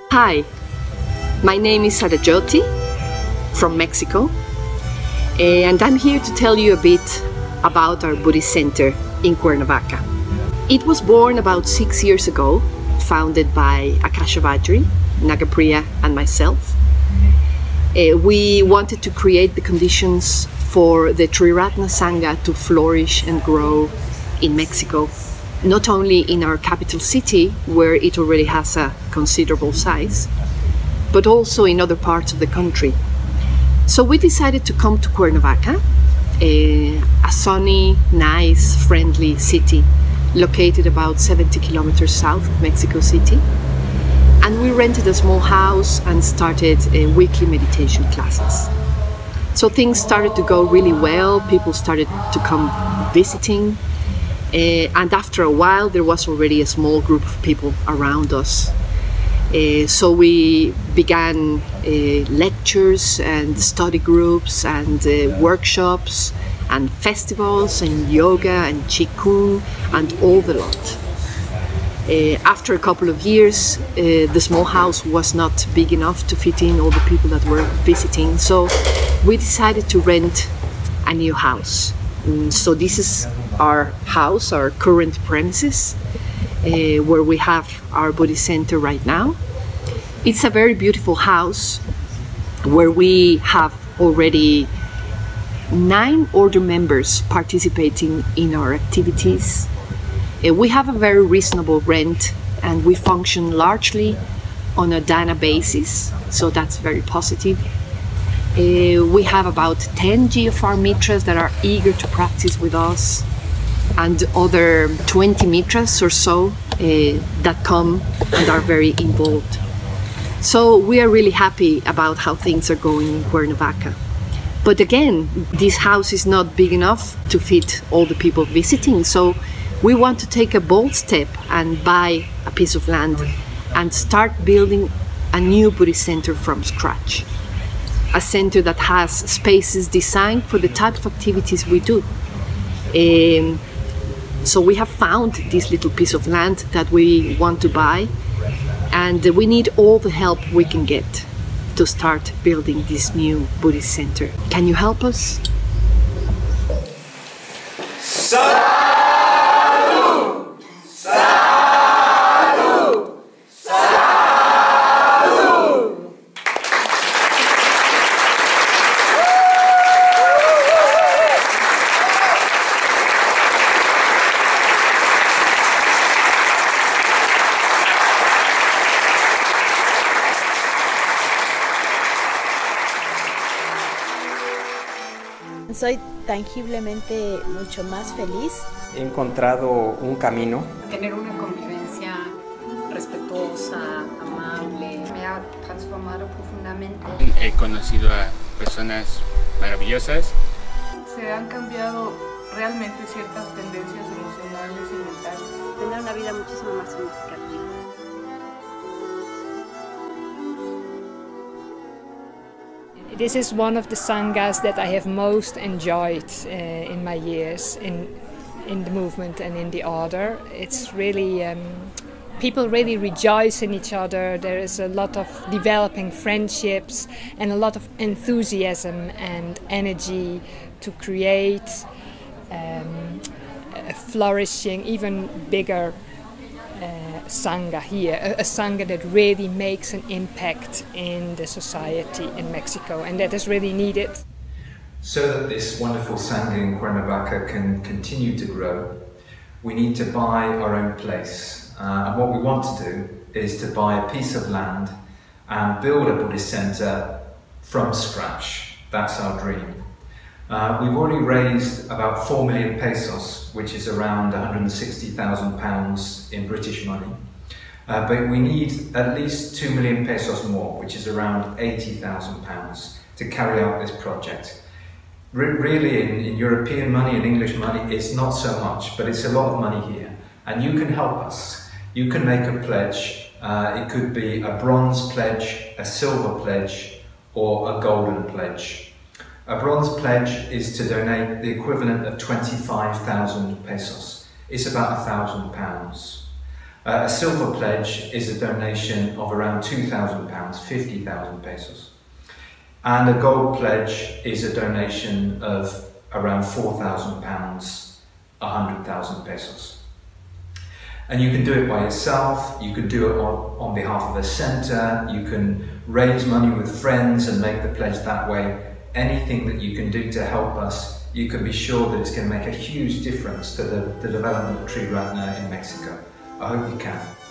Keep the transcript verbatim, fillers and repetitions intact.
Hi, my name is Sara Jyoti from Mexico, and I'm here to tell you a bit about our Buddhist center in Cuernavaca. It was born about six years ago, founded by Akasha Vajri, Nagapriya and myself. Uh, we wanted to create the conditions for the Triratna Sangha to flourish and grow in Mexico, not only in our capital city, where it already has a considerable size, but also in other parts of the country. So we decided to come to Cuernavaca, a, a sunny, nice, friendly city located about seventy kilometers south of Mexico City. And we rented a small house and started uh, weekly meditation classes. So things started to go really well, people started to come visiting, uh, and after a while there was already a small group of people around us. Uh, so we began uh, lectures and study groups and uh, workshops and festivals and yoga and qigong and all the lot. Uh, after a couple of years, uh, the small house was not big enough to fit in all the people that were visiting, so we decided to rent a new house. And so this is our house, our current premises, uh, where we have our Buddhist center right now. It's a very beautiful house where we have already nine order members participating in our activities. Uh, we have a very reasonable rent and we function largely on a dana basis, so that's very positive. Uh, we have about ten G F R mitras that are eager to practice with us, and other twenty mitras or so uh, that come and are very involved. So we are really happy about how things are going in Cuernavaca. But again, this house is not big enough to fit all the people visiting, so we want to take a bold step and buy a piece of land and start building a new Buddhist center from scratch. A center that has spaces designed for the type of activities we do. Um, so we have found this little piece of land that we want to buy, and we need all the help we can get to start building this new Buddhist center. Can you help us? So Soy tangiblemente mucho más feliz. He encontrado un camino. Tener una convivencia respetuosa, amable, me ha transformado profundamente. He conocido a personas maravillosas. Se han cambiado realmente ciertas tendencias emocionales y mentales. Tener una vida muchísimo más significativa. This is one of the sanghas that I have most enjoyed uh, in my years in in the movement and in the order. It's really um, people really rejoice in each other. There is a lot of developing friendships and a lot of enthusiasm and energy to create um, a flourishing, even bigger Uh, sangha here, a, a sangha that really makes an impact in the society in Mexico, and that is really needed. So that this wonderful sangha in Cuernavaca can continue to grow, we need to buy our own place. Uh, and what we want to do is to buy a piece of land and build a Buddhist center from scratch. That's our dream. Uh, we've already raised about four million pesos, which is around one hundred sixty thousand pounds in British money. Uh, but we need at least two million pesos more, which is around eighty thousand pounds, to carry out this project. Re really, in, in European money and English money, it's not so much, but it's a lot of money here. And you can help us. You can make a pledge. Uh, it could be a bronze pledge, a silver pledge, or a golden pledge. A bronze pledge is to donate the equivalent of twenty-five thousand pesos. It's about a thousand pounds. Uh, a silver pledge is a donation of around two thousand pounds, fifty thousand pesos. And a gold pledge is a donation of around four thousand pounds, one hundred thousand pesos. And you can do it by yourself, you can do it on, on behalf of a centre, you can raise money with friends and make the pledge that way. Anything that you can do to help us, you can be sure that it's going to make a huge difference to the, the development of Triratna in Mexico. I hope you can.